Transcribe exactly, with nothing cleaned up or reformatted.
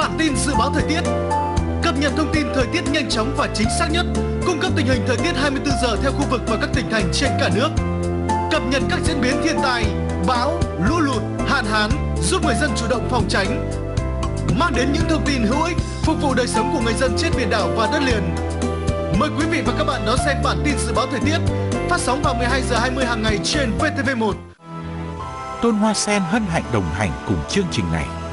Bản tin dự báo thời tiết, cập nhật thông tin thời tiết nhanh chóng và chính xác nhất, cung cấp tình hình thời tiết hai mươi tư giờ theo khu vực và các tỉnh thành trên cả nước. Cập nhật các diễn biến thiên tai, bão, lũ lụt, hạn hán, giúp người dân chủ động phòng tránh. Mang đến những thông tin hữu ích phục vụ đời sống của người dân trên biển đảo và đất liền. Mời quý vị và các bạn đón xem bản tin dự báo thời tiết phát sóng vào mười hai giờ hai mươi hàng ngày trên vê tê vê một. Tôn Hoa Sen hân hạnh đồng hành cùng chương trình này.